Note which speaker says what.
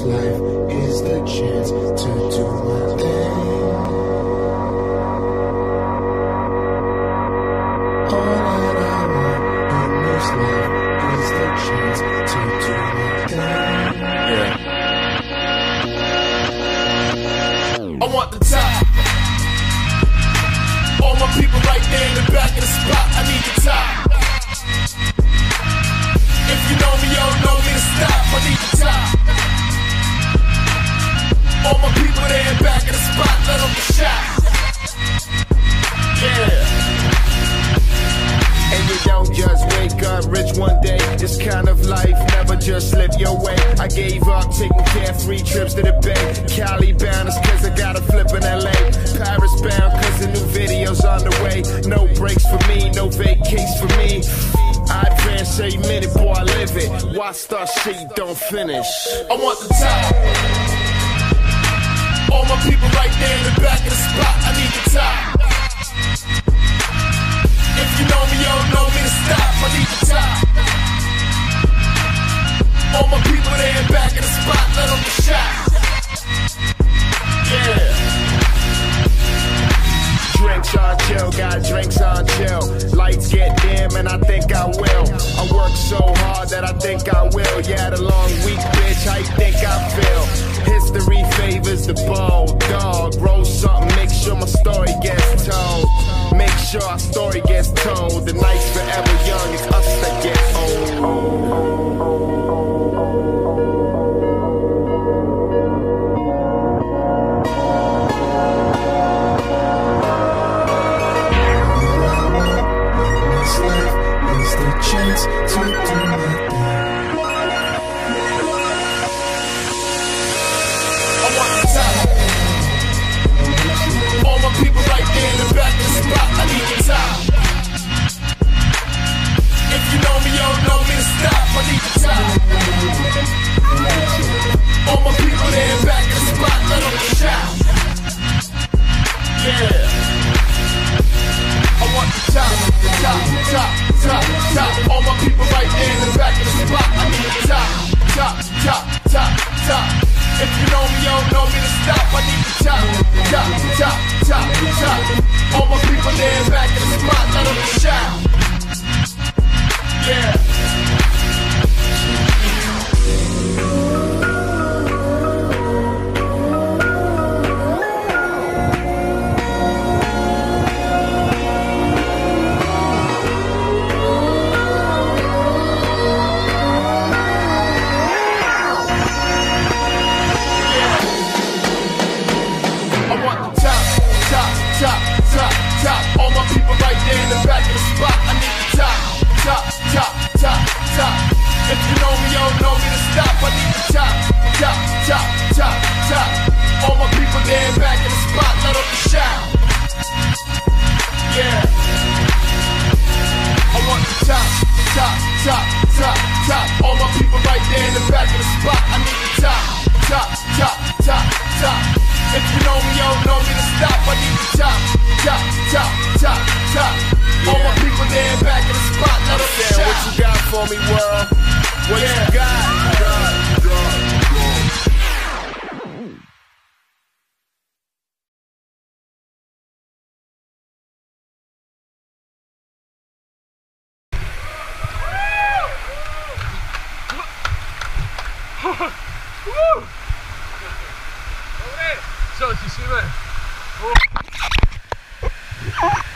Speaker 1: life is the chance to do my thing. All that I want in this life is the chance to do my thing.
Speaker 2: I want the top. All my people right there in the back of the spot. I need the top. If you know me, you don't know me to stop. I need the top. All my people there in back of the spot. Let them get shot. Yeah.
Speaker 3: And you don't just wake up rich one day. This kind of life never just slip your way. I gave up taking carefree trips to the Bay. Cali bound is cause I got a flip in LA. Paris bound cause the new video's on the way. No breaks for me, no vacates for me. I advance every minute, boy, I live it. Why start shit you don't finish?
Speaker 2: I want the top. All my people right there in the back of the spot. I need the top. If you know me, you don't know me to stop. I need the top. All my people there in back of the spot. Let them get shot. Yeah.
Speaker 3: Drinks on chill, got drinks on chill. Lights get dim and I think I will. I work so hard that I think I will. Yeah, the long week, bitch, how you think I feel? History favors the bold dog. Roll something, make sure my story gets told. Make sure our story gets told. The night's forever young, it's us that get old.
Speaker 1: Chance to do my thing.
Speaker 2: I want the top. All my people right there in the back of the spot. I need the top. If you know me, you don't know me to stop. I need the top. All my people there in back of the spot. Let them get shot. Yeah. I want the top, top, top, top, top. All my people right there in the back of the spot. I need the top, top, top, top, top. If you know me, you don't know me to stop. I need the top, top, top, top, top. All my people there in back of the spot. Let them get shot. Yeah. All my people right there in the back of the spot. I need the top, top, top, top, top. If you know me, you don't know me to stop. I need the top, top, top, top, top. All my people there in back of the spot. Let them get shot. Yeah. I want the top, top, top, top, top. All my people right there in the back of the spot. I need the top, top, top, top, top. If you know me, you don't know me to stop. I need the top, top, top, top, top. All my people there in back of the spot. Let them get shot.
Speaker 3: What you got for me, world? What you got?
Speaker 4: Dobre, co, ti si